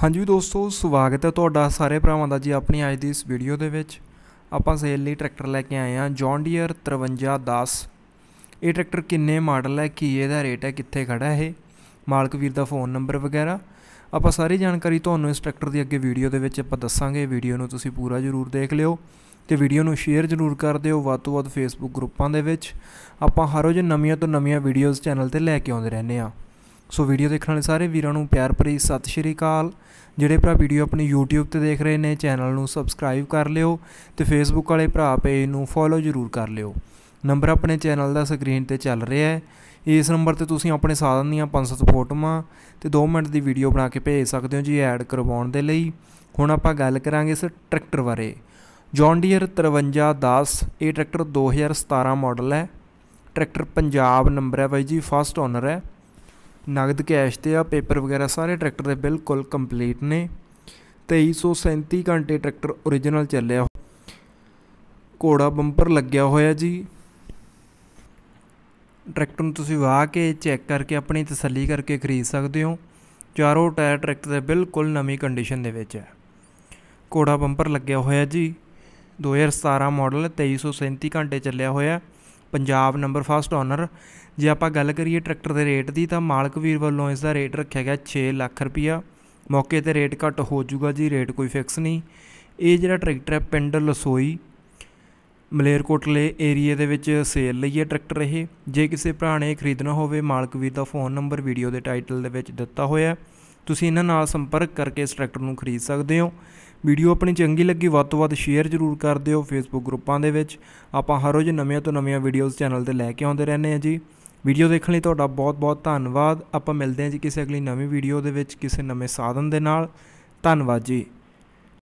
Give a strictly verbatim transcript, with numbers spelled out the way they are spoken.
हाँ जी दोस्तों, स्वागत है तुहाडा सारे भरावां दा जी अपनी अज दी इस वीडियो दे विच। आपां सेल लई ट्रैक्टर लैके आए हैं जॉन डीयर तिरवंजा दस। ये ट्रैक्टर किन्ने मॉडल है, की इहदा रेट है, कित्थे खड़ा है, मालक वीर दा फोन नंबर वगैरह आपां सारी जानकारी तुहानूं इस ट्रैक्टर दी अगे वीडियो दे विच आपां दस्सांगे। वीडियो नूं तुसीं पूरा जरूर देख लिओ ते वीडियो नूं शेयर जरूर कर दिओ वध तों वध फेसबुक ग्रुपां दे विच। आपां हर रोज़ नवीआं तो नवीआं वीडियोज़ चैनल ते लैके आउंदे रहिंदे आ। सो वीडियो देखने वाले सारे वीरां नूं प्यार भरी सत श्री अकाल। ਜਿਹੜੇ ਭਰਾ ਵੀਡੀਓ ਆਪਣੀ यूट्यूब ਤੇ ਦੇਖ ਰਹੇ ਨੇ ਚੈਨਲ ਨੂੰ ਸਬਸਕ੍ਰਾਈਬ ਕਰ ਲਿਓ ਤੇ ਫੇਸਬੁੱਕ ਵਾਲੇ ਭਰਾ ਪੇਜ ਨੂੰ ਫੋਲੋ ਜ਼ਰੂਰ ਕਰ ਲਿਓ। ਨੰਬਰ ਆਪਣੇ ਚੈਨਲ ਦਾ ਸਕਰੀਨ ਤੇ ਚੱਲ ਰਿਹਾ ਹੈ। ਇਸ ਨੰਬਰ ਤੇ ਤੁਸੀਂ ਆਪਣੇ ਸਾਧਨ ਦੀਆਂ ਪੰਜ ਸੱਤ ਫੋਟੋਆਂ ਤੇ ਦੋ ਮਿੰਟ ਦੀ ਵੀਡੀਓ ਬਣਾ ਕੇ ਭੇਜ ਸਕਦੇ ਹੋ ਜੀ ਐਡ ਕਰਵਾਉਣ ਦੇ ਲਈ। ਹੁਣ ਆਪਾਂ ਗੱਲ ਕਰਾਂਗੇ ਇਸ ਟਰੈਕਟਰ ਬਾਰੇ। ਜੌਨ ਡੀਅਰ तिरवंजा दस ਇਹ ਟਰੈਕਟਰ दो हज़ार सतारह ਮਾਡਲ ਹੈ। ਟਰੈਕਟਰ ਪੰਜਾਬ ਨੰਬਰ ਹੈ ਬਾਈ ਜੀ, फस्ट ओनर है। नगद कैश ते आ, पेपर वगैरह सारे ट्रैक्टर दे बिल्कुल कंप्लीट ने। तेईस सौ सैंती घंटे ट्रैक्टर ओरिजिनल चलिया, घोड़ा बंपर लग्या होया जी। ट्रैक्टर नूं तुसीं वाह के चैक करके अपनी तसल्ली करके खरीद सकते हो। चारों टायर ट्रैक्टर दे बिल्कुल नवीं कंडीशन दे विच है। घोड़ा बंपर लग्या होया जी। दो हज़ार सतारह मॉडल, तेईस सौ सैंती घंटे चलिया होया, पंजाब नंबर, फस्ट ओनर। जे आप गल करिए ट्रैक्टर के रेट की, तो मालक वीर वालों इसका रेट रखा गया छे लाख रुपया। मौके पर रेट घट हो जूगा जी, रेट कोई फिक्स नहीं। ये जो ट्रैक्टर है पिंड लसोई मलेरकोटले एरिए दे विच सेल लई है ट्रैक्टर। ये जे किसी भरा ने खरीदना हो, मालक वीर का फोन नंबर वीडियो के टाइटल दे विच दिता होया, तुसीं इन्हां नाल संपर्क करके इस ट्रैक्टर नूं खरीद सकते हो। वीडियो अपनी चंगी लगी वध तों वध शेयर जरूर कर दिओ फेसबुक ग्रुपां दे विच। आपां हर रोज़ नवीआं तो नवीआं वीडियोज़ चैनल ते लैके आउंदे रहने जी। वीडियो देखने लिए तुहाडा बहुत बहुत धन्नवाद। आपां मिलदे हां जी किसी अगली नवीं वीडियो दे विच किसी नवें साधन दे नाल। धन्नवाद जी।